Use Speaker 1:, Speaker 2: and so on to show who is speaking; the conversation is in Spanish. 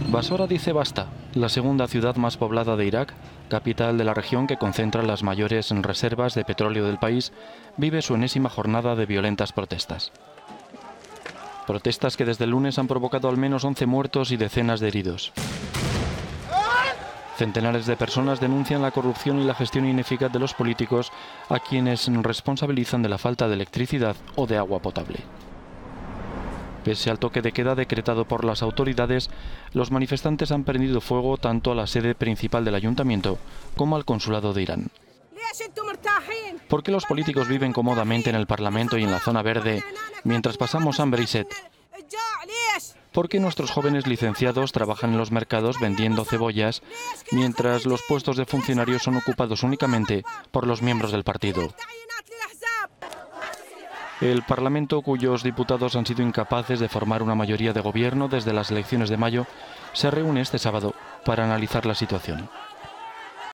Speaker 1: Basora dice basta. La segunda ciudad más poblada de Irak, capital de la región que concentra las mayores reservas de petróleo del país, vive su enésima jornada de violentas protestas. Protestas que desde el lunes han provocado al menos 11 muertos y decenas de heridos. Centenares de personas denuncian la corrupción y la gestión ineficaz de los políticos, a quienes responsabilizan de la falta de electricidad o de agua potable. Pese al toque de queda decretado por las autoridades, los manifestantes han prendido fuego tanto a la sede principal del ayuntamiento como al consulado de Irán. ¿Por qué los políticos viven cómodamente en el Parlamento y en la zona verde mientras pasamos hambre y sed? ¿Por qué nuestros jóvenes licenciados trabajan en los mercados vendiendo cebollas mientras los puestos de funcionarios son ocupados únicamente por los miembros del partido? El Parlamento, cuyos diputados han sido incapaces de formar una mayoría de gobierno desde las elecciones de mayo, se reúne este sábado para analizar la situación.